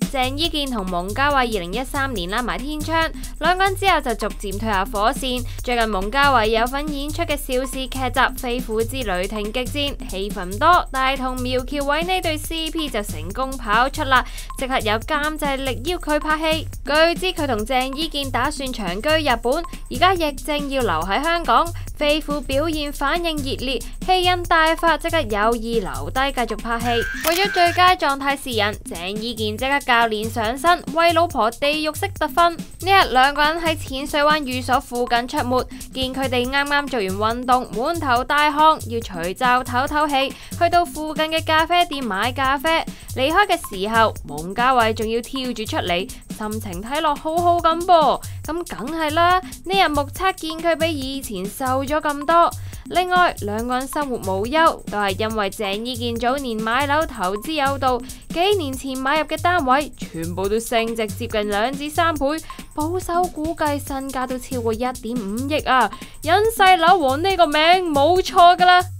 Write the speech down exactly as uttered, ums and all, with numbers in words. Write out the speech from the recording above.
鄭伊健同蒙嘉慧二零一三年拉埋天窗，兩個人之後就逐漸退下火線。最近蒙嘉慧有份演出嘅邵氏劇集《飛虎之雷霆激戰》，戲份唔多，但係同苗僑偉呢對 C P 就成功跑出啦，即刻有監製力邀佢拍戲。據知佢同鄭伊健打算長居日本，而家亦正要留喺香港。飛虎表現反應熱烈，戲癮大發，即刻有意留低繼續拍戲。為咗最佳狀態示人，鄭伊健即刻教練上身，為老婆地獄式特訓。呢日兩個人喺淺水灣寓所附近出沒，見佢哋啱啱做完運動，滿頭大汗，要除罩唞唞氣，去到附近嘅咖啡店買咖啡。離開嘅時候，蒙嘉慧仲要跳住出嚟，心情睇落好好咁噃。咁梗係啦，呢日目測見佢比以前瘦咗咁多。另外，兩個人生活無憂，都係因為鄭伊健早年買樓投資有道，幾年前買入嘅單位全部都升值接近兩至三倍，保守估計身價都超過一點五億啊！隱世樓王呢個名冇錯噶啦。